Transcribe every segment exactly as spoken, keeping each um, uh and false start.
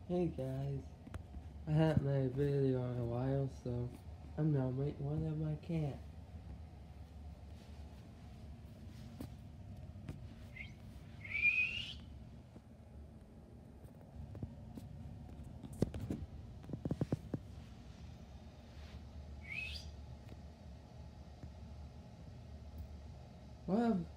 Hey guys, I haven't made a video in a while, so I'm gonna make one of my cat. Well,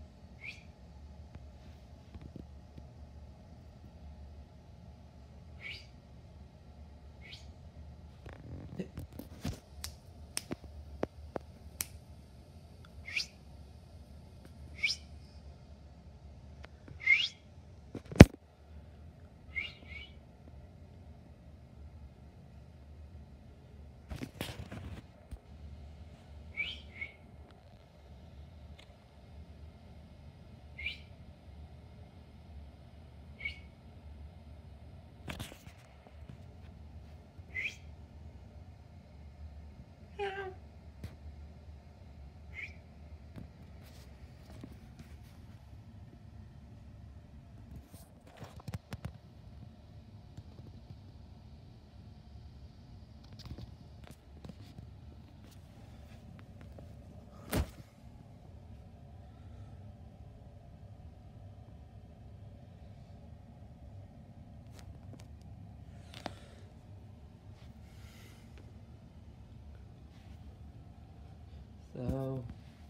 so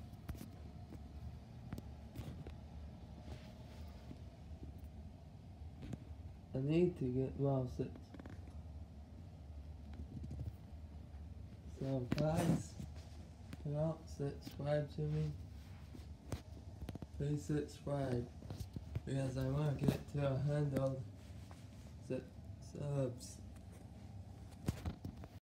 I need to get well six. So guys, come out, subscribe to me. Please subscribe because I want to get to a hundred subs.